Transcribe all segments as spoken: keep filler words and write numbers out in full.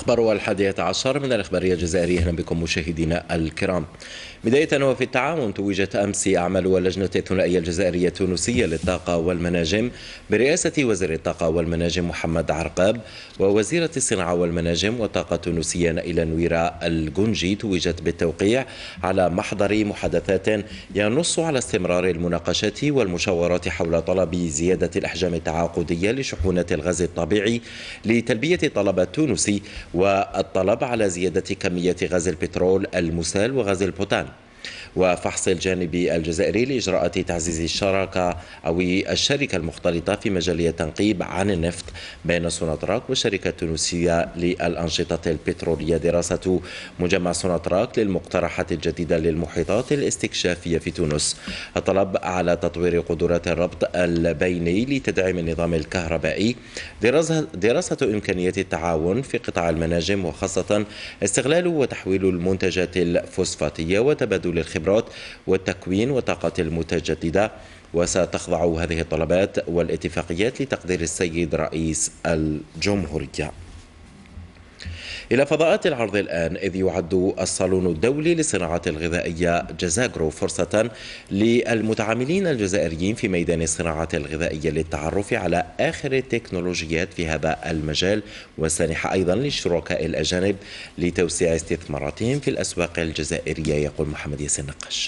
الأخبار الحادية عشر من الإخبارية الجزائرية. أهلا بكم مشاهدينا الكرام. بداية وفي التعاون توجت أمس أعمال اللجنة الثنائية الجزائرية التونسية للطاقة والمناجم برئاسة وزير الطاقة والمناجم محمد عرقاب ووزيرة الصناعة والمناجم والطاقة التونسية نائلة نويرة الجنجي، توجت بالتوقيع على محضر محادثات ينص على استمرار المناقشات والمشاورات حول طلب زيادة الأحجام التعاقدية لشحونات الغاز الطبيعي لتلبية الطلب التونسي، والطلب على زيادة كمية غاز البترول المسال وغاز البوتان، وفحص الجانب الجزائري لإجراءات تعزيز الشراكة أو الشركة المختلطة في مجال التنقيب عن النفط بين سوناتراك والشركة التونسية للأنشطة البترولية. دراسة مجمع سوناتراك للمقترحات الجديدة للمحيطات الاستكشافية في تونس. الطلب على تطوير قدرات الربط البيني لتدعيم النظام الكهربائي. دراسة, دراسة إمكانية التعاون في قطاع المناجم، وخاصة استغلال وتحويل المنتجات الفوسفاتية وتبادل الخبرات والتكوين والطاقة المتجددة. وستخضع هذه الطلبات والاتفاقيات لتقدير السيد رئيس الجمهورية. إلى فضاءات العرض الآن، إذ يعد الصالون الدولي للصناعات الغذائية جازاغرو فرصة للمتعاملين الجزائريين في ميدان الصناعات الغذائية للتعرف على آخر التكنولوجيات في هذا المجال، والسانحة أيضا للشركاء الأجانب لتوسيع استثماراتهم في الأسواق الجزائرية. يقول محمد ياسين نقاش.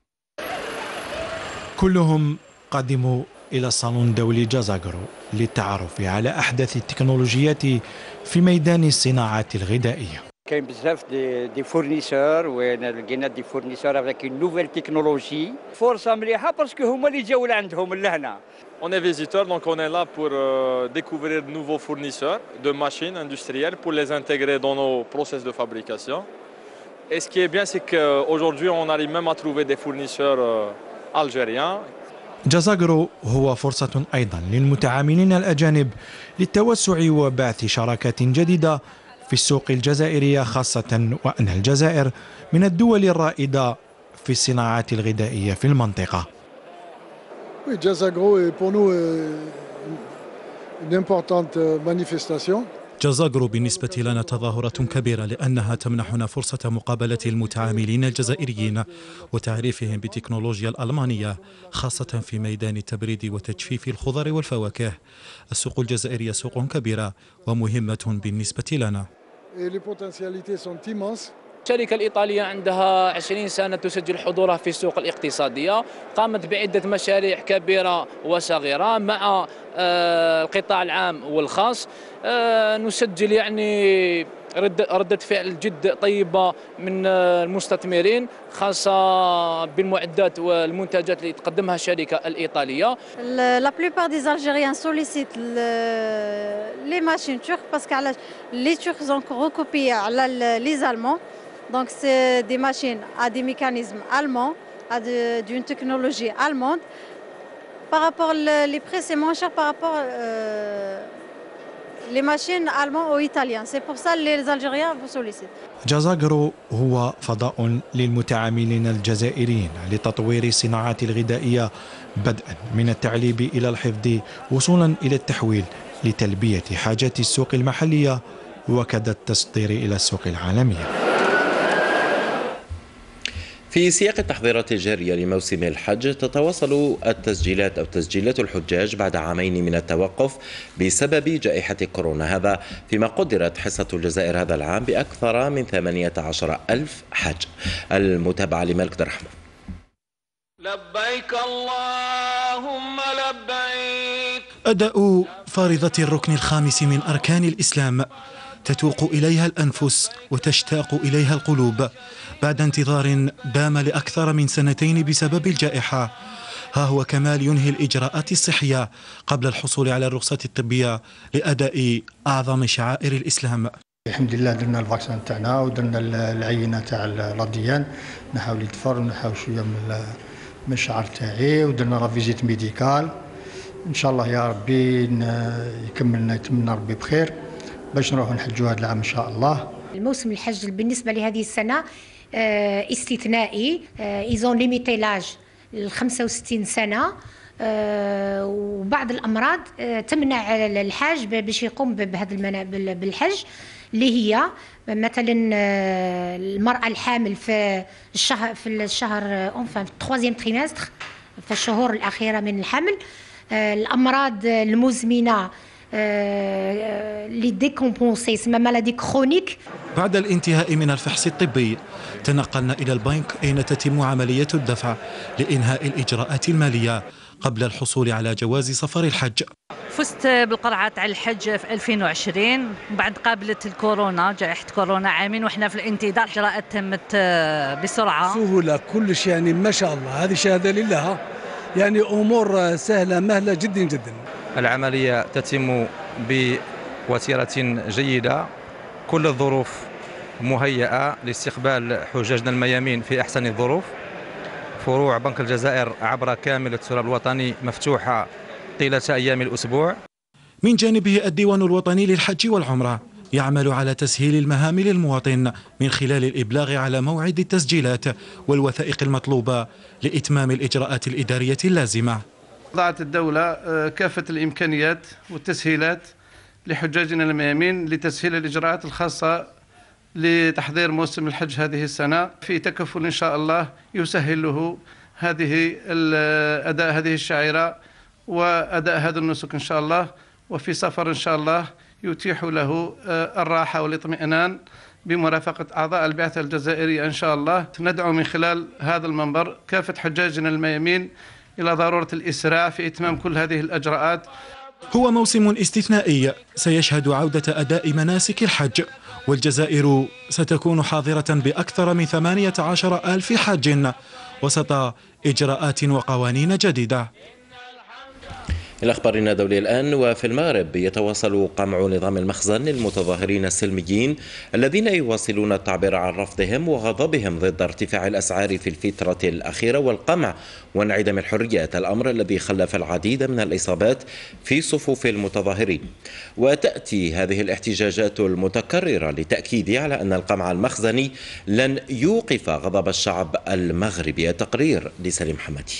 كلهم قدموا إلى الصالون الدولي جازاغرو للتعرف على أحدث التكنولوجيات في ميدان الصناعات الغذائية. كاين بزاف دي دي فورنيسور، وين لقينا دي فورنيسور افيك اون نوفيل تكنولوجي. فرصة مليحة باسكو هما اللي جاو لعندهم لهنا. On est visiteur, donc on est là pour euh, découvrir de nouveaux fournisseurs de machines industrielles pour les intégrer dans nos process de fabrication. Et ce qui est bien, c'est qu'aujourd'hui on arrive même à trouver des fournisseurs euh, algériens. جازاغرو هو فرصة أيضا للمتعاملين الأجانب للتوسع وبعث شراكات جديدة في السوق الجزائرية، خاصة وأن الجزائر من الدول الرائدة في الصناعات الغذائية في المنطقة. Oui, Jazagro est pour nous une importante manifestation. جازاغرو بالنسبة لنا تظاهرة كبيرة، لأنها تمنحنا فرصة مقابلة المتعاملين الجزائريين وتعريفهم بالتكنولوجيا الألمانية، خاصة في ميدان تبريد وتجفيف الخضر والفواكه. السوق الجزائرية سوق كبيرة ومهمة بالنسبة لنا. الشركة الإيطالية عندها عشرين سنة تسجل حضورها في السوق الاقتصادية، قامت بعدة مشاريع كبيرة وصغيرة مع القطاع العام والخاص. نسجل يعني ردة فعل جد طيبة من المستثمرين، خاصة بالمعدات والمنتجات اللي تقدمها الشركة الإيطالية. La plupart des Algériens sollicitent les machines turques parce que les Turcs ont recopié les Allemands. Donc c'est des machines à des mécanismes allemands, à d'une technologie allemande. Par rapport les prix, c'est moins cher par rapport euh, les machines allemandes ou italiennes. C'est pour ça que les Algériens vous sollicitent. جازاغرو هو فضاء للمتعاملين الجزائريين لتطوير الصناعات الغذائية، بدءا من التعليب إلى الحفظ وصولا إلى التحويل لتلبية حاجات السوق المحلية وكذا التصدير إلى السوق العالمية. في سياق التحضيرات الجارية لموسم الحج، تتواصل التسجيلات أو تسجيلات الحجاج بعد عامين من التوقف بسبب جائحة كورونا، هذا فيما قدرت حصة الجزائر هذا العام بأكثر من ثمانية عشر ألف حاج. المتابعة لمالك درحمة. لبيك اللهم لبيك. أداء فريضة الركن الخامس من أركان الإسلام تتوق إليها الأنفس وتشتاق إليها القلوب بعد انتظار دام لأكثر من سنتين بسبب الجائحة. ها هو كمال ينهي الإجراءات الصحية قبل الحصول على الرخصة الطبية لأداء أعظم شعائر الإسلام. الحمد لله درنا الفاكسان تاعنا ودرنا العينة تاع الراديان، نحاول يتفر ونحاول شوية من من الشعر تاعي، ودرنا لا فيزيت ميديكال. إن شاء الله يا ربي يكملنا يتمنى ربي بخير باش نروحوا نحجوا هذا العام إن شاء الله. الموسم الحج بالنسبة لهذه السنة استثنائي، إيزون ليميتي لاج ل خمسة وستين سنة، وبعض الأمراض تمنع الحاج باش يقوم بهذا المنع بالحج. اللي هي مثلا المرأة الحامل في الشهر في الشهر في الثالث تريمستر في الشهور الأخيرة من الحمل، الأمراض المزمنة اللي ديكومبونسي اسمها مالادي كرونيك. بعد الانتهاء من الفحص الطبي تنقلنا إلى البنك أين تتم عملية الدفع لإنهاء الإجراءات المالية قبل الحصول على جواز سفر الحج. فزت بالقرعة على الحج في ألفين وعشرين بعد قابلة الكورونا، جائحة كورونا عامين وإحنا في الانتظار. الإجراءات تمت بسرعة سهولة كلش، يعني ما شاء الله، هذه شهادة لله، يعني أمور سهلة مهلة جدا جدا. العملية تتم بوتيرة جيدة، كل الظروف مهيئة لاستقبال حجاجنا الميامين في أحسن الظروف. فروع بنك الجزائر عبر كامل التراب الوطني مفتوحة طيلة أيام الأسبوع. من جانبه الديوان الوطني للحج والعمرة يعمل على تسهيل المهام للمواطن من خلال الإبلاغ على موعد التسجيلات والوثائق المطلوبة لإتمام الإجراءات الإدارية اللازمة. وضعت الدولة كافة الإمكانيات والتسهيلات لحجاجنا الميامين لتسهيل الإجراءات الخاصة لتحضير موسم الحج هذه السنة، في تكفل إن شاء الله يسهل له هذه أداء هذه الشعيرة وأداء هذا النسك إن شاء الله، وفي سفر إن شاء الله يتيح له الراحة والاطمئنان بمرافقة أعضاء البعثة الجزائرية إن شاء الله. ندعو من خلال هذا المنبر كافة حجاجنا الميامين إلى ضرورة الإسراع في إتمام كل هذه الأجراءات. هو موسم استثنائي سيشهد عودة أداء مناسك الحج، والجزائر ستكون حاضرة بأكثر من ثمانية عشر ألف حاج وسط إجراءات وقوانين جديدة. إلى أخبارنا الدولية الآن. وفي المغرب يتواصل قمع نظام المخزن للمتظاهرين السلميين الذين يواصلون التعبير عن رفضهم وغضبهم ضد ارتفاع الأسعار في الفترة الأخيرة والقمع وانعدام الحريات، الأمر الذي خلف العديد من الإصابات في صفوف المتظاهرين. وتأتي هذه الاحتجاجات المتكررة لتأكيد على أن القمع المخزني لن يوقف غضب الشعب المغربي. التقرير لسليم حمدي.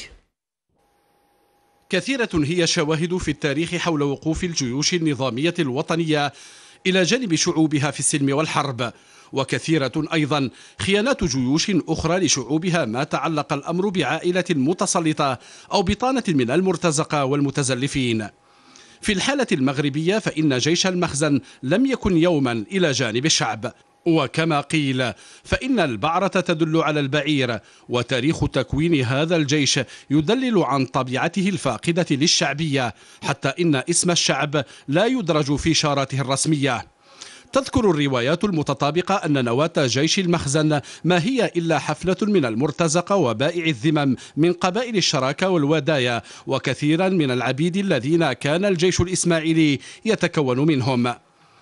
كثيرة هي الشواهد في التاريخ حول وقوف الجيوش النظامية الوطنية إلى جانب شعوبها في السلم والحرب، وكثيرة أيضا خيانات جيوش أخرى لشعوبها ما تعلق الأمر بعائلة متسلطة أو بطانة من المرتزقة والمتزلفين. في الحالة المغربية فإن جيش المخزن لم يكن يوما إلى جانب الشعب، وكما قيل فإن البعرة تدل على البعير، وتاريخ تكوين هذا الجيش يدلل عن طبيعته الفاقدة للشعبية، حتى إن اسم الشعب لا يدرج في شاراته الرسمية. تذكر الروايات المتطابقة أن نواة جيش المخزن ما هي إلا حفلة من المرتزقة وبائع الذمم من قبائل الشراكة والودايا وكثيرا من العبيد الذين كان الجيش الإسماعيلي يتكون منهم.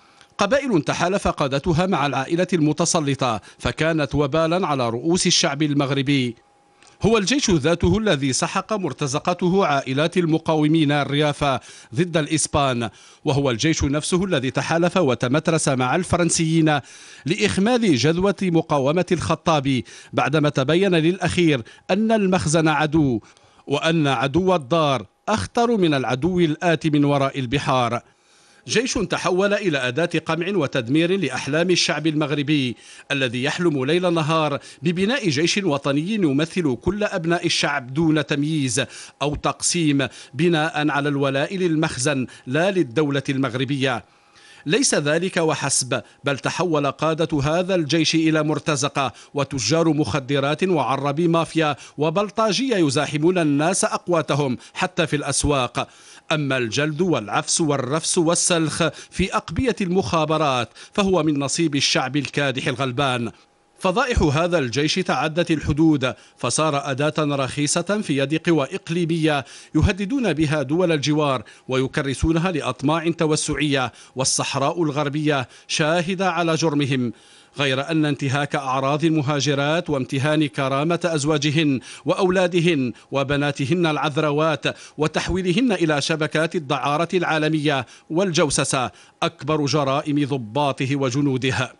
قبائل تحالف قادتها مع العائلة المتسلطة فكانت وبالا على رؤوس الشعب المغربي. هو الجيش ذاته الذي سحق مرتزقته عائلات المقاومين الريافة ضد الإسبان، وهو الجيش نفسه الذي تحالف وتمترس مع الفرنسيين لإخماد جذوة مقاومة الخطاب بعدما تبين للأخير أن المخزن عدو، وأن عدو الدار أخطر من العدو الآتي من وراء البحار. جيش تحول إلى أداة قمع وتدمير لأحلام الشعب المغربي الذي يحلم ليل نهار ببناء جيش وطني يمثل كل أبناء الشعب دون تمييز أو تقسيم، بناء على الولاء للمخزن لا للدولة المغربية. ليس ذلك وحسب، بل تحول قادة هذا الجيش إلى مرتزقة وتجار مخدرات وعربي مافيا وبلطاجية يزاحمون الناس أقواتهم حتى في الأسواق. أما الجلد والعفس والرفس والسلخ في أقبية المخابرات فهو من نصيب الشعب الكادح الغلبان. فضائح هذا الجيش تعدت الحدود، فصار أداة رخيصة في يد قوى إقليمية يهددون بها دول الجوار ويكرسونها لأطماع توسعية، والصحراء الغربية شاهدة على جرمهم. غير أن انتهاك أعراض المهاجرات وامتهان كرامة أزواجهن وأولادهن وبناتهن العذروات وتحويلهن إلى شبكات الدعارة العالمية والجوسسة أكبر جرائم ضباطه وجنوده.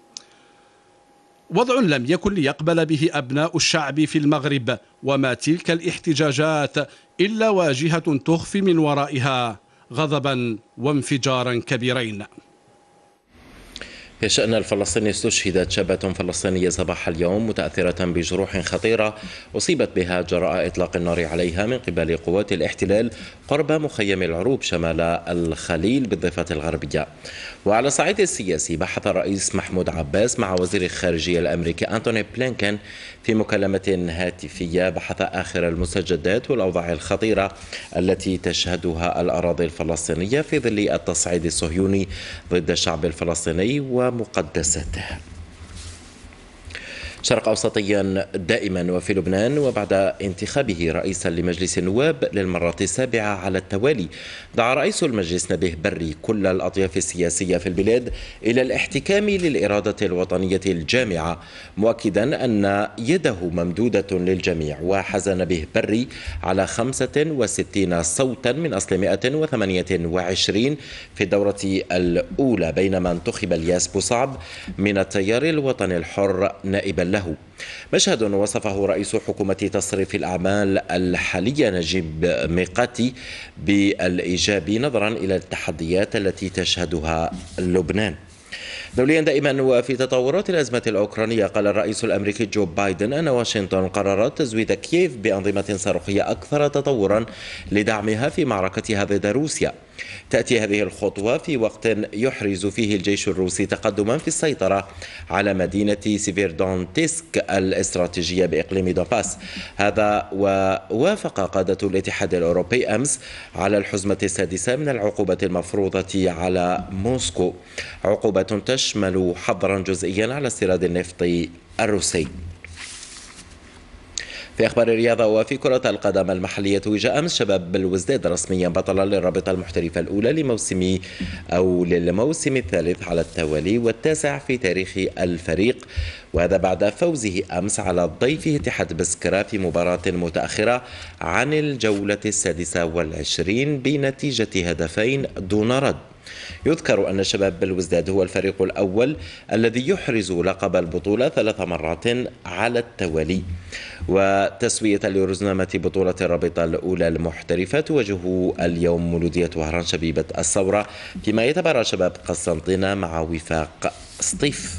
وضع لم يكن ليقبل به أبناء الشعب في المغرب، وما تلك الاحتجاجات إلا واجهة تخفي من ورائها غضبا وانفجارا كبيرين. في الشأن الفلسطيني استشهدت شابة فلسطينية صباح اليوم متأثرة بجروح خطيرة أصيبت بها جراء إطلاق النار عليها من قبل قوات الاحتلال قرب مخيم العروب شمال الخليل بالضفة الغربية. وعلى الصعيد السياسي بحث الرئيس محمود عباس مع وزير الخارجية الأمريكي أنتوني بلينكن في مكالمة هاتفية بحث آخر المستجدات والأوضاع الخطيرة التي تشهدها الأراضي الفلسطينية في ظل التصعيد الصهيوني ضد الشعب الفلسطيني ومقدساته. شرق أوسطيا دائما وفي لبنان، وبعد انتخابه رئيسا لمجلس النواب للمرة السابعة على التوالي، دعا رئيس المجلس نبيه بري كل الأطياف السياسية في البلاد إلى الاحتكام للإرادة الوطنية الجامعة، مؤكدا أن يده ممدودة للجميع. وحاز نبيه بري على خمسة وستين صوتا من أصل مئة وثمانية وعشرين في الدورة الأولى، بينما انتخب الياس بوصعب من التيار الوطني الحر نائبا له. مشهد وصفه رئيس حكومة تصريف الأعمال الحالية نجيب ميقاتي بالإيجابي نظرا إلى التحديات التي تشهدها لبنان. دوليا دائما وفي تطورات الأزمة الأوكرانية، قال الرئيس الأمريكي جو بايدن أن واشنطن قررت تزويد كييف بأنظمة صاروخية أكثر تطورا لدعمها في معركتها ضد روسيا. تأتي هذه الخطوة في وقت يحرز فيه الجيش الروسي تقدما في السيطرة على مدينة سيفيردونتسك الاستراتيجية بإقليم دونباس. هذا ووافق قادة الاتحاد الأوروبي أمس على الحزمة السادسة من العقوبة المفروضة على موسكو، عقوبة تشمل حظرا جزئيا على استيراد النفط الروسي. في أخبار الرياضة وفي كرة القدم المحلية، توج أمس شباب بلوزداد رسميا بطلا للرابطة المحترفة الأولى لموسم أو للموسم الثالث على التوالي والتاسع في تاريخ الفريق، وهذا بعد فوزه أمس على ضيفه اتحاد بسكرة في مباراة متأخرة عن الجولة السادسة والعشرين بنتيجة هدفين دون رد. يذكر أن شباب بلوزداد هو الفريق الأول الذي يحرز لقب البطولة ثلاث مرات على التوالي. وتسوية لرزنامة بطولة الرابطة الأولى المحترفة تواجه اليوم مولودية وهران شبيبة الثورة، فيما يتبارى شباب قسنطينة مع وفاق سطيف.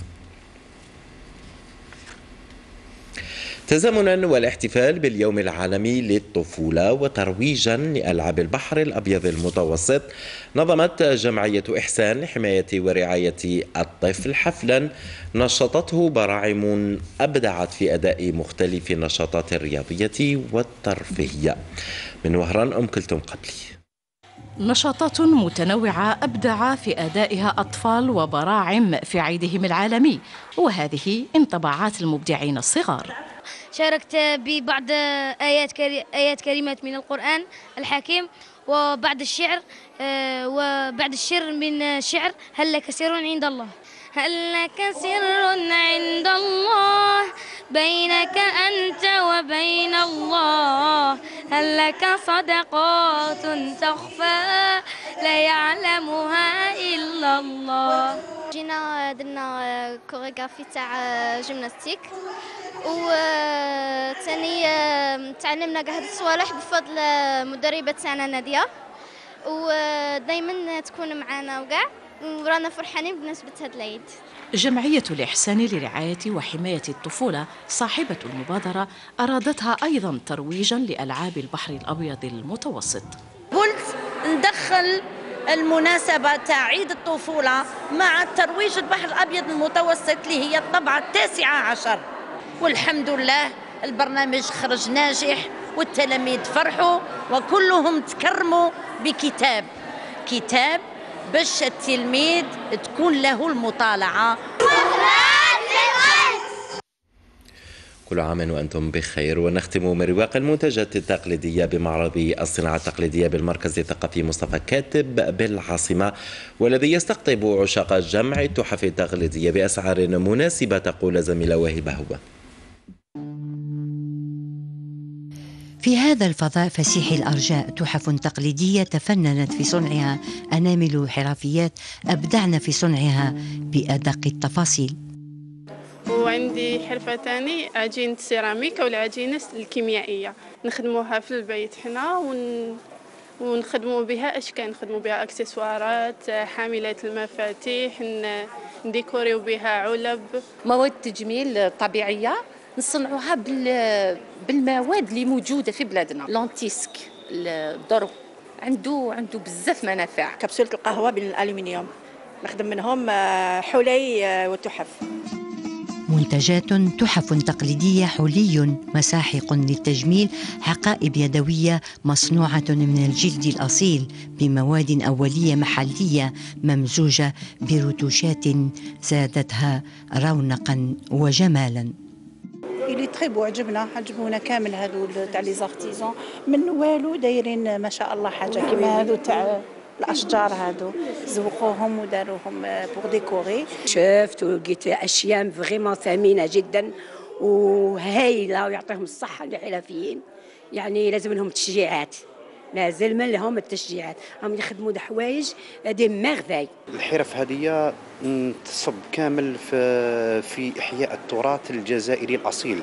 تزامنا والاحتفال باليوم العالمي للطفولة وترويجا لألعاب البحر الأبيض المتوسط، نظمت جمعية إحسان لحماية ورعاية الطفل حفلا نشطته براعم أبدعت في أداء مختلف النشاطات الرياضية والترفيهية. من وهران أم كلثوم قبلي. نشاطات متنوعة أبدع في أدائها أطفال وبراعم في عيدهم العالمي، وهذه انطباعات المبدعين الصغار. شاركت ببعض آيات كري... آيات كريمات من القرآن الحكيم، وبعض الشعر وبعض الشعر من شعر هل لك سر عند الله، هل لك سر عند الله بينك أنت وبين الله، هل لك صدقات تخفى لا يعلمها إلا الله. جينا درنا كوريغرافي تاع جيمناستيك، وثاني تعلمنا كاع هاد الصوالح بفضل مدربة تاعنا نادية، ودائما تكون معنا وكاع، ورانا فرحانين بمناسبة هاد العيد. جمعية الإحسان لرعاية وحماية الطفولة صاحبة المبادرة أرادتها أيضا ترويجا لألعاب البحر الأبيض المتوسط. قلت ندخل المناسبة تاع عيد الطفولة مع ترويج البحر الأبيض المتوسط اللي هي الطبعة التاسعة عشر، والحمد لله البرنامج خرج ناجح والتلاميذ فرحوا وكلهم تكرموا بكتاب كتاب باش التلميذ تكون له المطالعة. كل عام وأنتم بخير. ونختم من رواق المنتجات التقليدية بمعرض الصناعة التقليدية بالمركز الثقافي مصطفى كاتب بالعاصمة، والذي يستقطب عشاق جمع التحف التقليدية بأسعار مناسبة، تقول زميلة وهبة هو. في هذا الفضاء فسيح الأرجاء تحف تقليدية تفننت في صنعها أنامل حرفيات أبدعن في صنعها بأدق التفاصيل. وعندي حرفة تاني عجينة السيراميكا والعجينة الكيميائية، نخدموها في البيت حنا ون... ونخدموا بها أشكال، نخدموا بها أكسسوارات، حاملات المفاتيح، نديكوريو بها علب. مواد تجميل طبيعية نصنعوها بالمواد اللي موجودة في بلادنا. لانتيسك الضرو عنده عنده بزاف منافع. كبسولة القهوة بالالومنيوم نخدم منهم حلي وتحف. منتجات تحف تقليدية، حلي، مساحق للتجميل، حقائب يدوية مصنوعة من الجلد الأصيل بمواد أولية محلية ممزوجة برتوشات زادتها رونقا وجمالا. اللي تحبوا عجبنا عجبونا كامل هذو تاع لي زارتيزون من والو دايرين ما شاء الله حاجه كيما هذو تاع الاشجار هذو زوقوهم وداروهم بور ديكوري. شفت ولقيت اشياء فريمون ثمينه جدا وهايله ويعطيهم الصحه للحرفيين، يعني لازم لهم تشجيعات، لازم لهم التشجيعات، هم يخدموا د حوايج دي ميرفاي. الحرف هذه تصب كامل في في احياء التراث الجزائري الاصيل،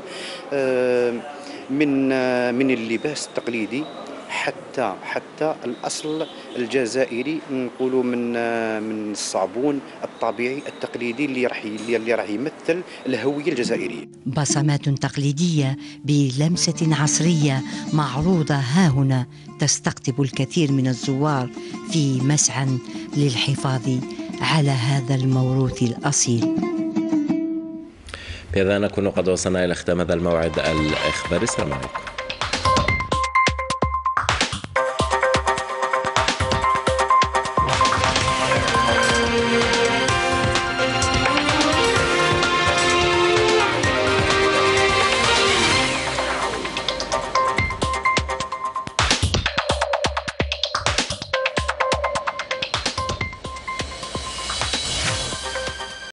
من من اللباس التقليدي حتى حتى الاصل الجزائري، نقولوا من من الصابون الطبيعي التقليدي اللي راح اللي راح يمثل الهويه الجزائريه. بصمات تقليديه بلمسه عصريه معروضه ها هنا تستقطب الكثير من الزوار في مسعى للحفاظ على هذا الموروث الاصيل. بهذا نكون قد وصلنا الى ختام هذا الموعد الاخباري. السلام عليكم.